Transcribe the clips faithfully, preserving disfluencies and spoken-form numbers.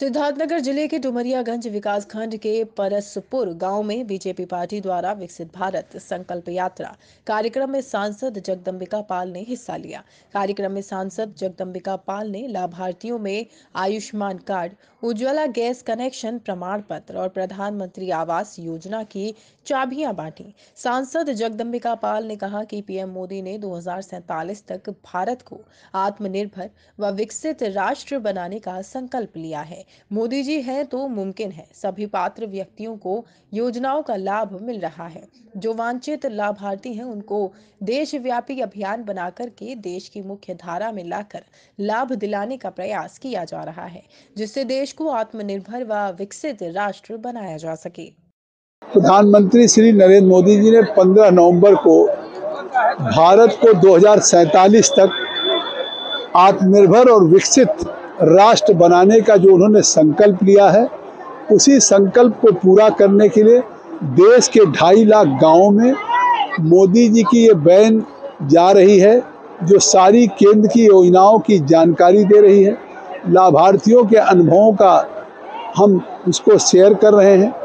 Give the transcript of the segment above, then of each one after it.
सिद्धार्थनगर जिले के डुमरियागंज विकासखंड के परसपुर गांव में बीजेपी पार्टी द्वारा विकसित भारत संकल्प यात्रा कार्यक्रम में सांसद जगदंबिका पाल ने हिस्सा लिया। कार्यक्रम में सांसद जगदंबिका पाल ने लाभार्थियों में Ayushman card, Ujjwala gas connection प्रमाण पत्र और प्रधानमंत्री आवास योजना की चाबियां बांटी। सांसद जगदंबिका पाल ने कहा कि पीएम मोदी ने दो हज़ार सैंतालीस तक भारत को आत्मनिर्भर व विकसित राष्ट्र बनाने का संकल्प लिया है। मोदी जी हैं तो मुमकिन है। सभी पात्र व्यक्तियों को योजनाओं का लाभ मिल रहा है। जो वांछित लाभार्थी हैं उनको देशव्यापी अभियान बनाकर के देश की मुख्य धारा में लाकर लाभ दिलाने का प्रयास किया जा रहा है, जिससे देश को आत्मनिर्भर व विकसित राष्ट्र बनाया जा सके। प्रधानमंत्री श्री नरेंद्र मोदी जी ने पंद्रह नवंबर को भारत को दो हज़ार सैंतालीस तक आत्मनिर्भर और विकसित राष्ट्र बनाने का जो उन्होंने संकल्प लिया है, उसी संकल्प को पूरा करने के लिए देश के ढाई लाख गांवों में मोदी जी की ये वैन जा रही है, जो सारी केंद्र की योजनाओं की जानकारी दे रही है। लाभार्थियों के अनुभवों का हम उसको शेयर कर रहे हैं।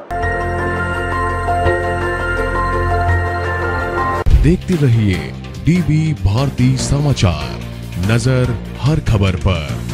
देखते रहिए डीबी भारती समाचार, नजर हर खबर पर।